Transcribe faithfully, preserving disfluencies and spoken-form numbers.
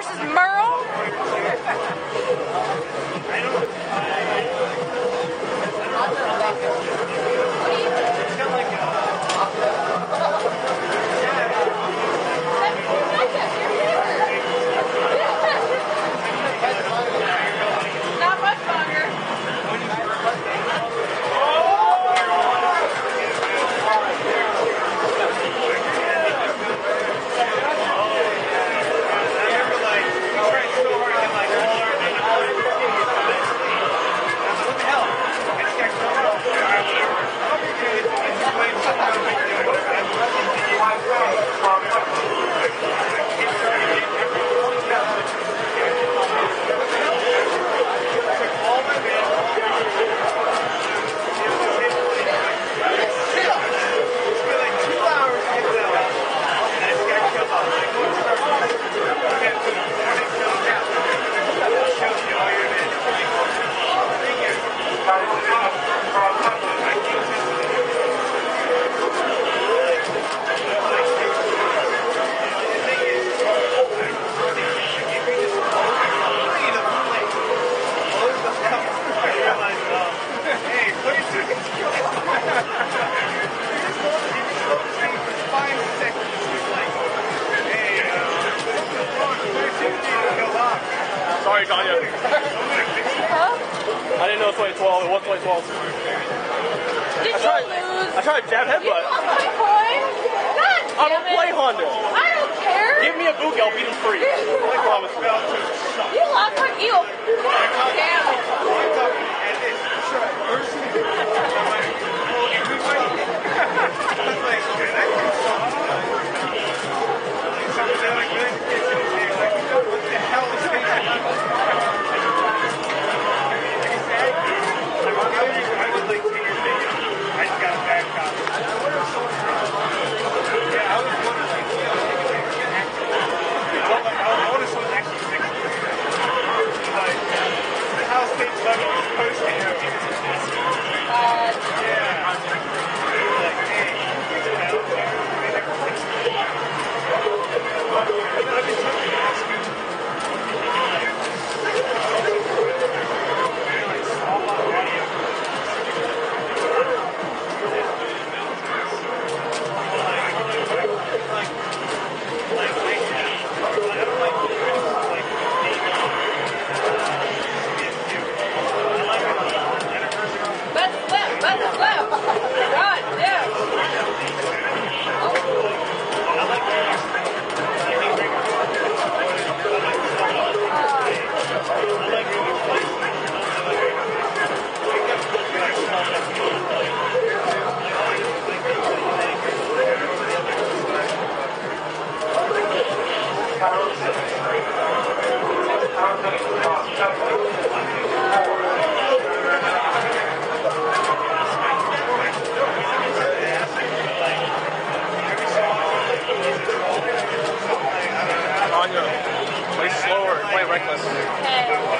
versus Merle. Not much longer. Sorry, Tanya. Huh? I didn't know twenty twelve. It was twenty twelve. Did I tried, you lose? I tried to jab You headbutt. lost my coin? God I damn don't it. play Honda. I don't care. Give me a Buki, I'll beat him free. I promise you. You lost my you. Damn it. Play slower, play reckless. Okay.